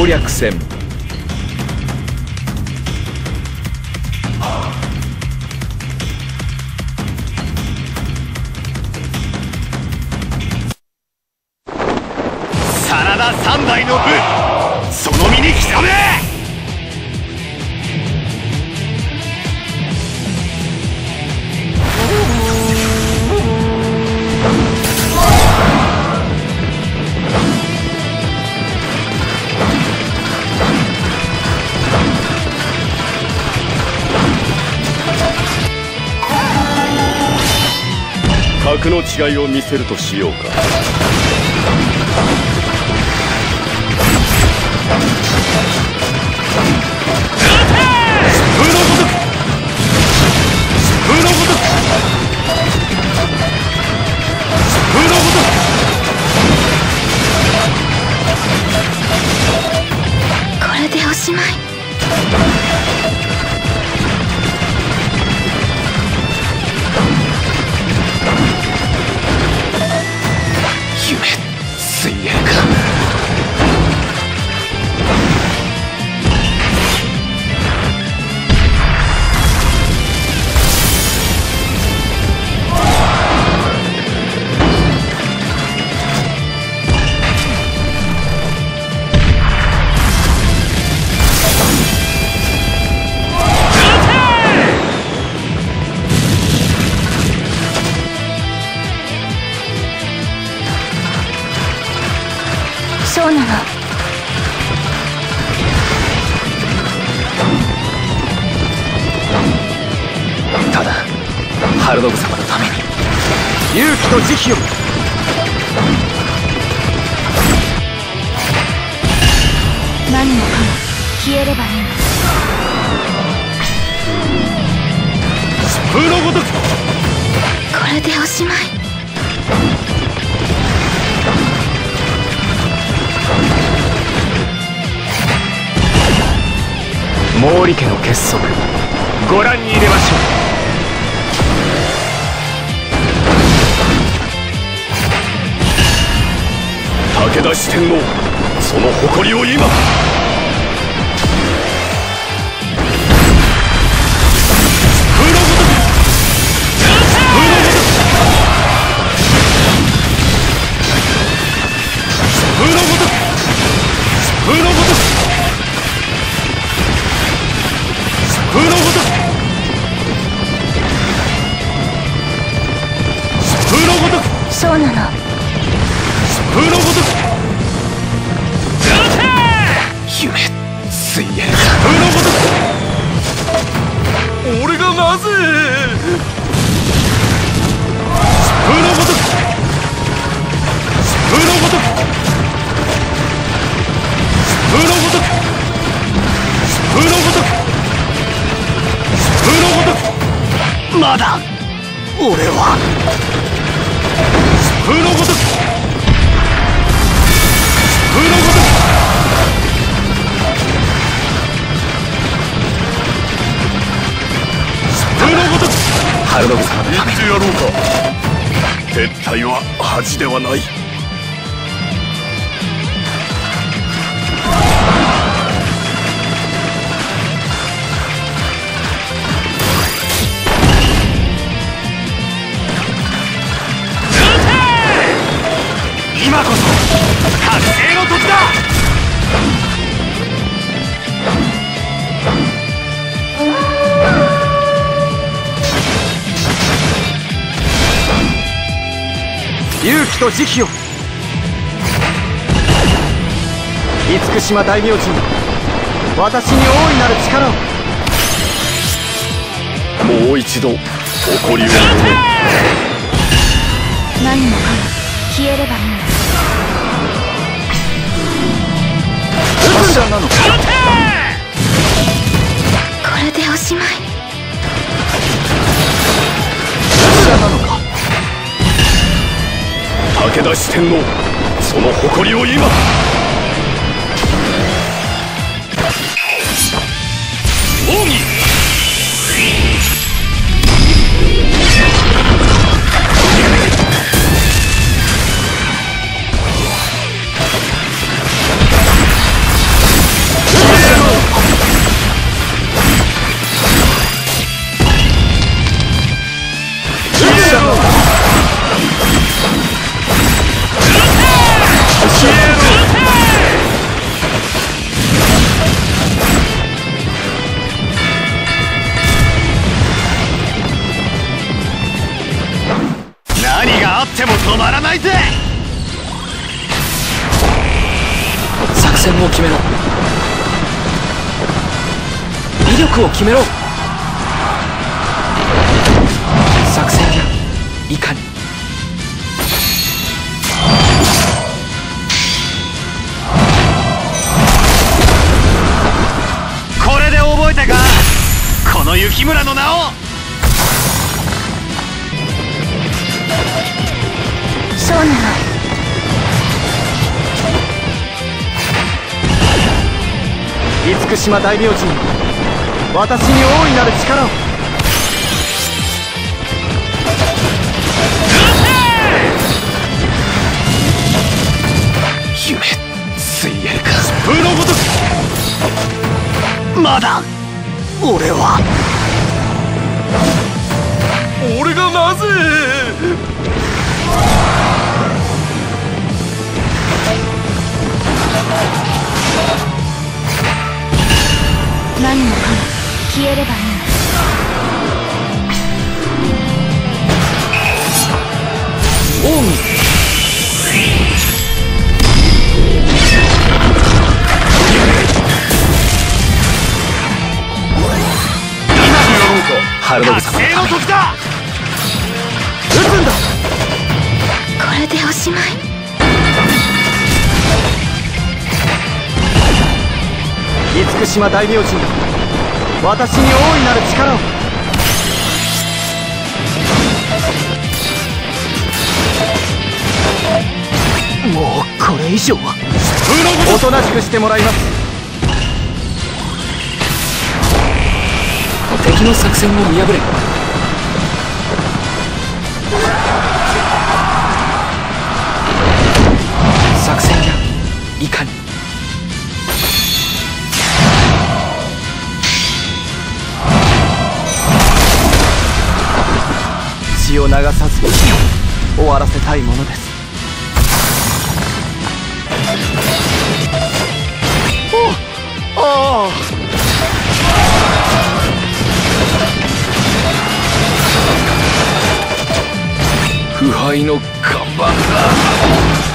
攻略戦。 真田三代の部、その身に刻め。 格の違いを見せるとしようか。 風のごとく、風のごとく、風のごとく。これでおしまい。 夢、水泳か。 そうなの。 ただ春信様のために勇気と慈悲を。 何もかも消えればいいの。 風のごとく。 これでおしまい。 毛利家の結束、ご覧に入れましょう。武田四天王、その誇りを今。 風のごとく、風のごとく、風のごとく、風のごとく、風のごとく、風のごとく。 そうなの。 風のごとく。夢、水泳。風のごとく。俺がなぜ。風のごとく。風のごとく。風のごとく。風のごとく。風のごとく。まだ俺は風のごとく。風のごとく。風のごとく。 春信様のために。 やろうか。撤退は恥ではない。 今こそ覚醒の時だ。 勇気と慈悲を。厳島大明神、私に大いなる力を。 もう一度誇りを込め。 何もかも消えればいいの。 撃つんじゃなのか。 これでおしまい。 撃つんなのか。 武田四天王、その誇りを今。奥義。 ても止まらないぜ。 作戦を決めろ。威力を決めろ。作戦やいかに。 これで覚えたか、この雪村の名を。 そうなの。 厳島大名人、私に大いなる力を。夢ついえるか。 スプーのごとく。まだ俺は。俺がなぜ。 何もかも消えればいいの。 近江ハルドグ様達成の時だ。 撃つんだ。 これでおしまい。 厳島大名人、私に大いなる力を。もうこれ以上はおとなしくしてもらいます。敵の作戦を見破れ。作戦やいかに。血を流さず終わらせたいものです。ああ、腐敗の看板だ。